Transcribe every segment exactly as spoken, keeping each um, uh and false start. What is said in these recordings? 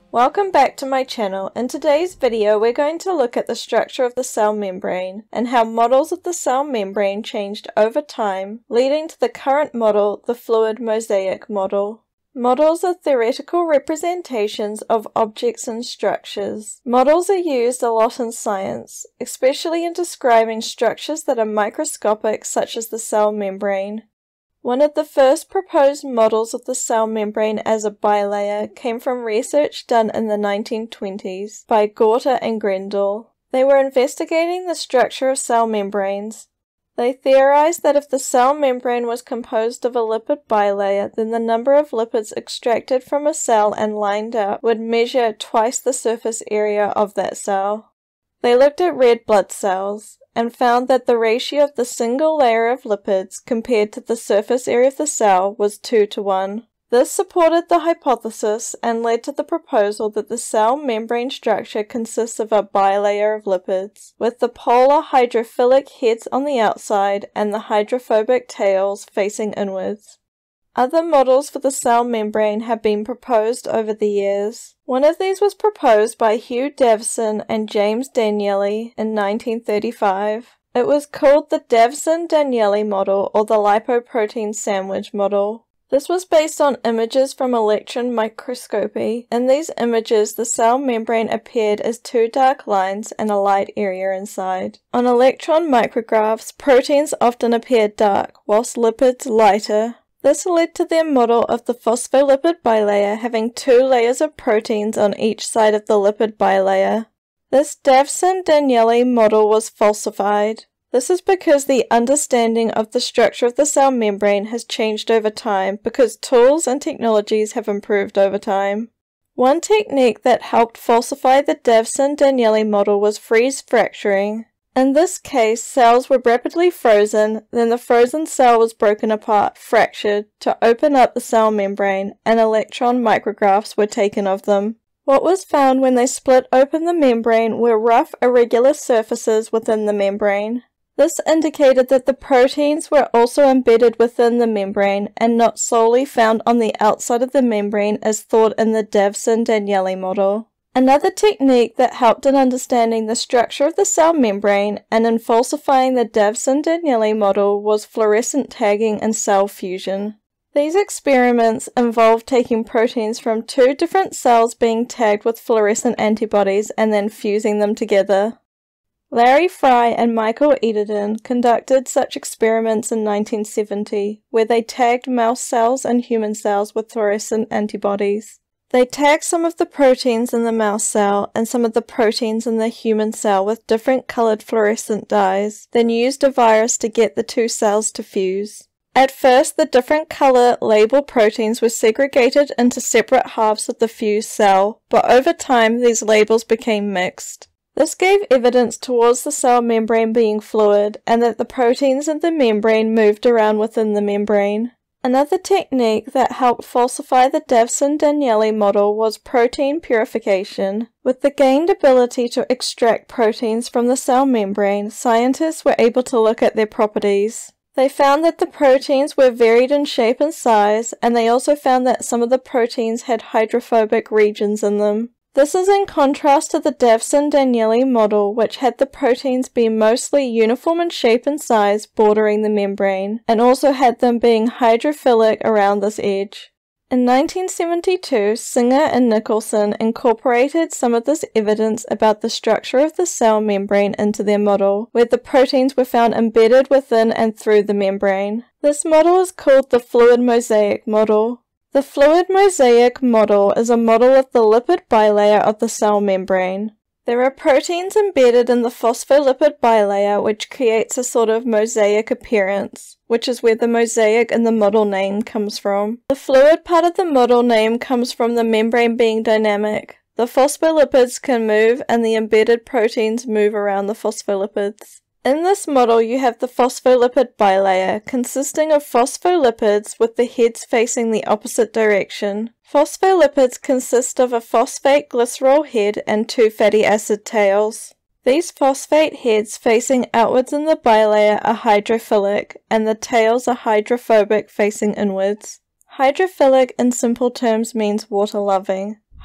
Welcome back to my channel. In today's video we're going to look at the structure of the cell membrane and how models of the cell membrane changed over time, leading to the current model, the fluid mosaic model. Models are theoretical representations of objects and structures. Models are used a lot in science, especially in describing structures that are microscopic such as the cell membrane. One of the first proposed models of the cell membrane as a bilayer came from research done in the nineteen twenties by Gorter and Grendel. They were investigating the structure of cell membranes. They theorized that if the cell membrane was composed of a lipid bilayer, then the number of lipids extracted from a cell and lined out would measure twice the surface area of that cell. They looked at red blood cells and found that the ratio of the single layer of lipids compared to the surface area of the cell was two to one. This supported the hypothesis and led to the proposal that the cell membrane structure consists of a bilayer of lipids, with the polar hydrophilic heads on the outside and the hydrophobic tails facing inwards. Other models for the cell membrane have been proposed over the years. One of these was proposed by Hugh Devson and James Danelli in nineteen thirty-five. It was called the davson-danielli model or the lipo-protein sandwich model. This was based on images from electron microscopy. In these images, the cell membrane appeared as two dark lines and a light area inside. On electron micrographs, proteins often appeared dark, whilst lipids lighter. This led to their model of the phospholipid bilayer having two layers of proteins on each side of the lipid bilayer. This davson-danielli model was falsified. This is because the understanding of the structure of the cell membrane has changed over time because tools and technologies have improved over time. One technique that helped falsify the davson-danielli model was freeze fracturing. In this case, cells were rapidly frozen, then the frozen cell was broken apart, fractured, to open up the cell membrane, and electron micrographs were taken of them. What was found when they split open the membrane were rough, irregular surfaces within the membrane. This indicated that the proteins were also embedded within the membrane and not solely found on the outside of the membrane as thought in the davson-danielli model. Another technique that helped in understanding the structure of the cell membrane and in falsifying the davson-danielli model was fluorescent tagging and cell fusion. These experiments involved taking proteins from two different cells being tagged with fluorescent antibodies and then fusing them together. Larry Fry and Michael Eden conducted such experiments in nineteen seventy, where they tagged mouse cells and human cells with fluorescent antibodies. They tagged some of the proteins in the mouse cell and some of the proteins in the human cell with different colored fluorescent dyes, then used a virus to get the two cells to fuse. At first, the different color label proteins were segregated into separate halves of the fused cell, but over time these labels became mixed. This gave evidence towards the cell membrane being fluid and that the proteins in the membrane moved around within the membrane. Another technique that helped falsify the davson-danielli model was protein purification. With the gained ability to extract proteins from the cell membrane, scientists were able to look at their properties. They found that the proteins were varied in shape and size, and they also found that some of the proteins had hydrophobic regions in them. This is in contrast to the davson-danielli model, which had the proteins be mostly uniform in shape and size bordering the membrane, and also had them being hydrophilic around this edge. In nineteen seventy-two, Singer and Nicholson incorporated some of this evidence about the structure of the cell membrane into their model, where the proteins were found embedded within and through the membrane. This model is called the fluid mosaic model. The fluid mosaic model is a model of the lipid bilayer of the cell membrane. There are proteins embedded in the phospholipid bilayer which creates a sort of mosaic appearance, which is where the mosaic in the model name comes from. The fluid part of the model name comes from the membrane being dynamic. The phospholipids can move and the embedded proteins move around the phospholipids. In this model you have the phospholipid bilayer, consisting of phospholipids with the heads facing the opposite direction. Phospholipids consist of a phosphate glycerol head and two fatty acid tails. These phosphate heads facing outwards in the bilayer are hydrophilic, and the tails are hydrophobic facing inwards. Hydrophilic in simple terms means water-loving.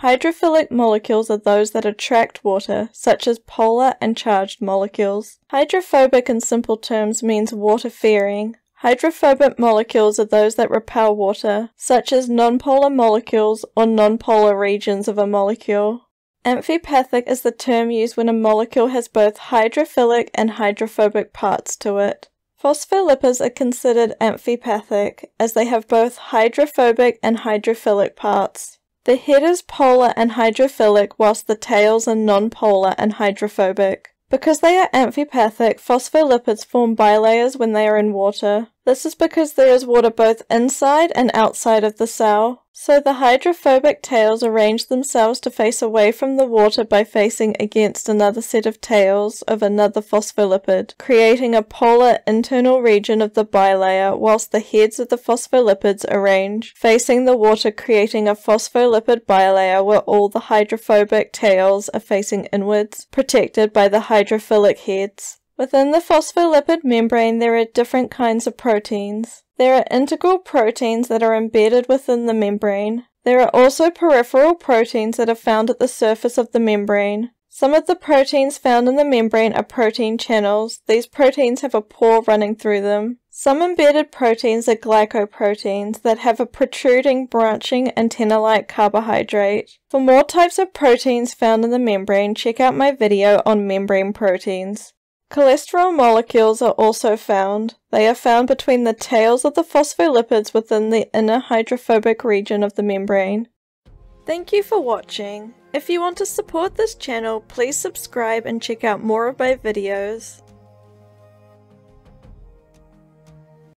Hydrophilic molecules are those that attract water, such as polar and charged molecules. Hydrophobic in simple terms means water-fearing. Hydrophobic molecules are those that repel water, such as nonpolar molecules or nonpolar regions of a molecule. Amphipathic is the term used when a molecule has both hydrophilic and hydrophobic parts to it. Phospholipids are considered amphipathic, as they have both hydrophobic and hydrophilic parts. The head is polar and hydrophilic, whilst the tails are nonpolar and hydrophobic. Because they are amphipathic, phospholipids form bilayers when they are in water. This is because there is water both inside and outside of the cell. So the hydrophobic tails arrange themselves to face away from the water by facing against another set of tails of another phospholipid, creating a polar internal region of the bilayer, whilst the heads of the phospholipids arrange, facing the water, creating a phospholipid bilayer where all the hydrophobic tails are facing inwards, protected by the hydrophilic heads. Within the phospholipid membrane there are different kinds of proteins. There are integral proteins that are embedded within the membrane. There are also peripheral proteins that are found at the surface of the membrane. Some of the proteins found in the membrane are protein channels. These proteins have a pore running through them. Some embedded proteins are glycoproteins that have a protruding, branching, antenna-like carbohydrate. For more types of proteins found in the membrane, check out my video on membrane proteins. Cholesterol molecules are also found. They are found between the tails of the phospholipids within the inner hydrophobic region of the membrane. Thank you for watching. If you want to support this channel, please subscribe and check out more of my videos.